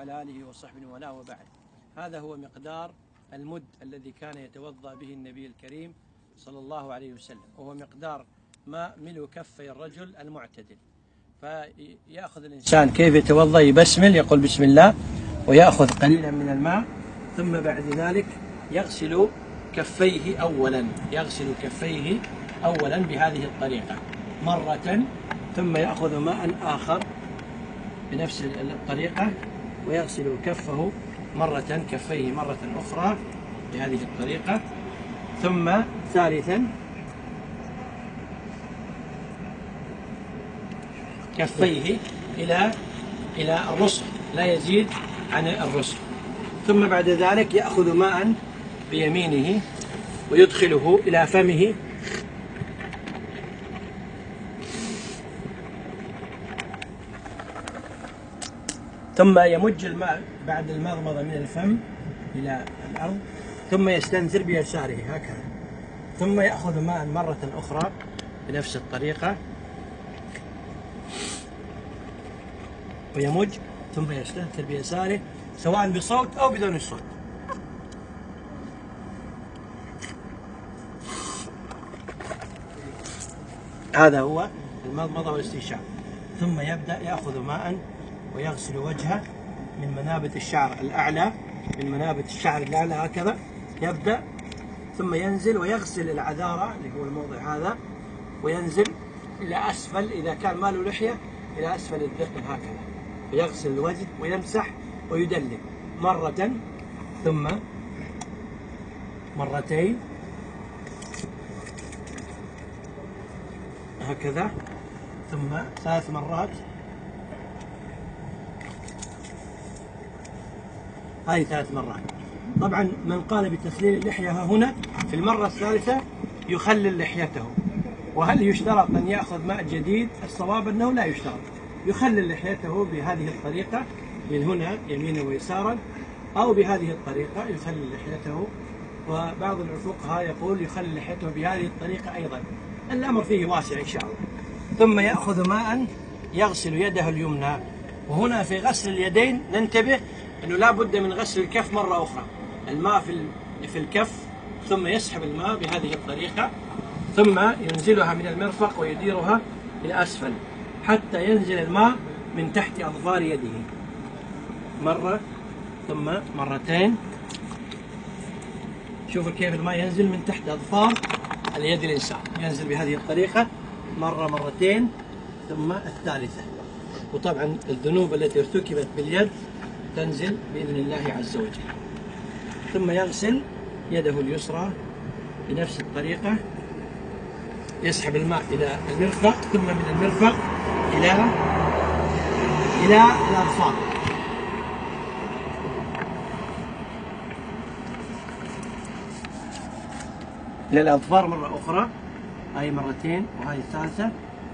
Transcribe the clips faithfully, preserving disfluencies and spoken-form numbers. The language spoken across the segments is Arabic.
وعلى آله وصحبه وله وبعد. هذا هو مقدار المد الذي كان يتوضأ به النبي الكريم صلى الله عليه وسلم، وهو مقدار ماء ملء كفي الرجل المعتدل. فيأخذ الإنسان كيف يتوضأ؟ يبسمل، يقول بسم الله، ويأخذ قليلا من الماء، ثم بعد ذلك يغسل كفيه أولا يغسل كفيه أولا بهذه الطريقة مرة، ثم يأخذ ماء آخر بنفس الطريقة ويغسل كفه مرة كفيه مرة أخرى بهذه الطريقة، ثم ثالثا كفيه إلى إلى الرسغ، لا يزيد عن الرسغ. ثم بعد ذلك يأخذ ماء بيمينه ويدخله إلى فمه ثم يمج الماء بعد المضمضة من الفم إلى الأرض، ثم يستنثر بيساره هكذا، ثم يأخذ ماء مرة أخرى بنفس الطريقة ويمج، ثم يستنثر بيساره سواء بصوت أو بدون صوت. هذا هو المضمضة والاستنشاق. ثم يبدأ يأخذ ماء ويغسل وجهه من منابت الشعر الأعلى، من منابت الشعر الأعلى هكذا يبدأ، ثم ينزل ويغسل العذارة اللي هو الموضع هذا، وينزل إلى أسفل إذا كان ما له لحية إلى أسفل الذقن هكذا، ويغسل الوجه ويمسح ويدلك مرة، ثم مرتين هكذا، ثم ثلاث مرات. هذه ثلاث مرات. طبعا من قال بتخليل اللحية هنا في المرة الثالثة يخلل لحيته. وهل يشترط أن يأخذ ماء جديد؟ الصواب أنه لا يشترط، يخلل لحيته بهذه الطريقة من هنا يمينا ويسارا، أو بهذه الطريقة يخلل لحيته. وبعض الفقهاء يقول يخلل لحيته بهذه الطريقة أيضا، الأمر فيه واسع إن شاء الله. ثم يأخذ ماء يغسل يده اليمنى. وهنا في غسل اليدين ننتبه أنه لا بد من غسل الكف مرة أخرى، الماء في في الكف، ثم يسحب الماء بهذه الطريقة، ثم ينزلها من المرفق ويديرها إلى أسفل حتى ينزل الماء من تحت أظفار يده، مرة ثم مرتين. شوفوا كيف الماء ينزل من تحت أظفار اليد الإنسان، ينزل بهذه الطريقة مرة مرتين ثم الثالثة. وطبعا الذنوب التي ارتكبت باليد تنزل بإذن الله عز وجل. ثم يغسل يده اليسرى بنفس الطريقة، يسحب الماء إلى المرفق، ثم من المرفق إلى إلى الأظفار. إلى الأظفار مرة أخرى، هاي مرتين وهذه الثالثة.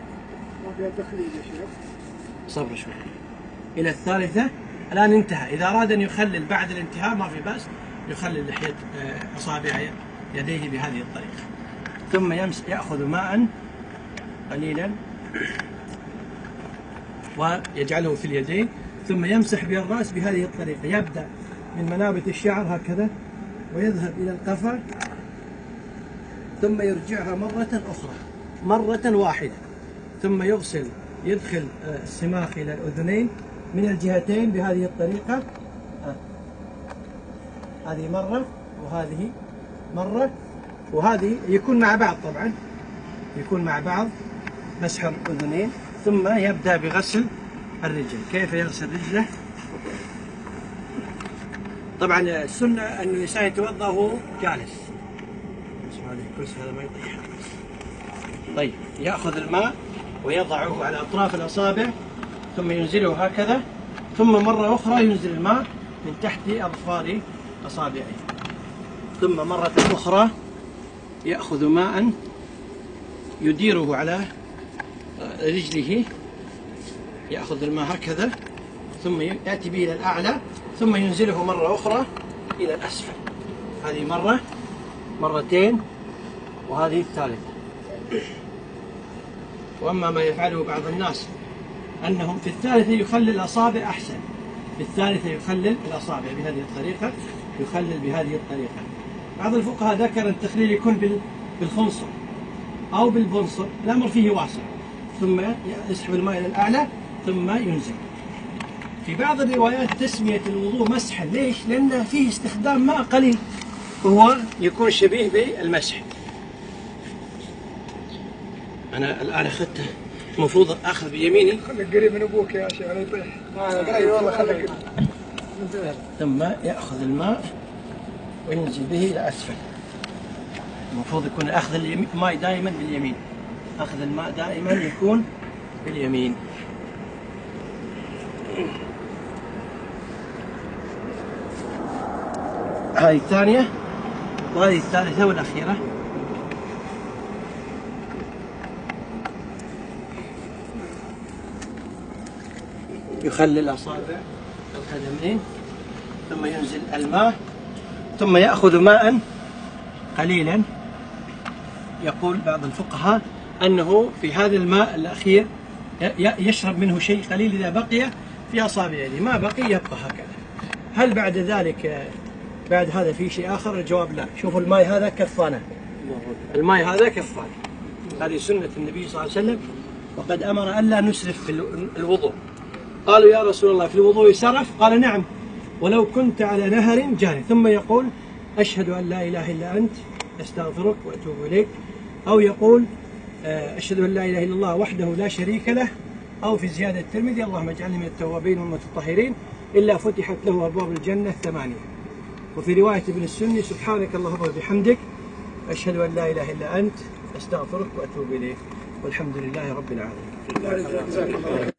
صبر شوي. إلى الثالثة. الآن انتهى. إذا أراد أن يخلل بعد الانتهاء ما في بأس، يخلل لحية أصابع يديه بهذه الطريقة. ثم يمس يأخذ ماء قليلا ويجعله في اليدين، ثم يمسح به الرأس بهذه الطريقة، يبدأ من منابت الشعر هكذا ويذهب إلى القفا، ثم يرجعها مرة أخرى مرة واحدة، ثم يغسل يدخل السماخ إلى الأذنين من الجهتين بهذه الطريقة. هذه مرة وهذه مرة، وهذه يكون مع بعض، طبعا يكون مع بعض مسح الأذنين. ثم يبدأ بغسل الرجل. كيف يغسل رجله؟ طبعا السنة أن الإنسان يتوضأ وهو جالس. هذا الكرسي هذا ما يطيح. طيب، يأخذ الماء ويضعه على أطراف الأصابع، ثم ينزله هكذا، ثم مرة أخرى ينزل الماء من تحت أظفار أصابعه، ثم مرة أخرى يأخذ ماء يديره على رجله، يأخذ الماء هكذا، ثم يأتي به إلى الأعلى، ثم ينزله مرة أخرى إلى الأسفل. هذه مرة، مرتين، وهذه الثالثة. وأما ما يفعله بعض الناس أنهم في الثالثة يخلي الأصابع أحسن، بالثالثة يخلل الأصابع بهذه الطريقة، يخلل بهذه الطريقة. بعض الفقهاء ذكر التخليل يكون بالخنصر أو بالبنصر، الأمر فيه واسع، ثم يسحب الماء إلى الأعلى ثم ينزل. في بعض الروايات تسمية الوضوء مسحا، ليش؟ لأن فيه استخدام ماء قليل وهو يكون شبيه بالمسح. أنا الآن أخذته، المفروض أخذ بيميني. خليك قريب من أبوك يا شيخ لا يطيح. أي والله خليك قريب. ثم يأخذ الماء وينزل به إلى أسفل. المفروض يكون أخذ الماء دائما باليمين، أخذ الماء دائما يكون باليمين. هذه الثانية وهذه الثالثة والأخيرة. يخلل أصابع القدمين ثم ينزل الماء ثم يأخذ ماء قليلا. يقول بعض الفقهاء أنه في هذا الماء الأخير يشرب منه شيء قليل، إذا بقي في أصابع يده، ما بقي يبقى هكذا. هل بعد ذلك بعد هذا في شيء آخر؟ الجواب لا. شوفوا الماء هذا كفانه، الماء هذا كفانه، هذه سنة النبي صلى الله عليه وسلم، وقد أمر ألا نسرف في الوضوء. قالوا يا رسول الله في الوضوء سرف؟ قال نعم، ولو كنت على نهر جاري. ثم يقول أشهد أن لا إله إلا أنت أستغفرك وأتوب إليك، أو يقول أشهد أن لا إله إلا الله وحده لا شريك له، أو في زيادة الترمذي اللهم اجعلني من التوابين والمتطهرين إلا فتحت له أبواب الجنة الثمانية. وفي رواية ابن السني سبحانك اللهم وبحمدك أشهد أن لا إله إلا أنت أستغفرك وأتوب إليك، والحمد لله رب العالمين.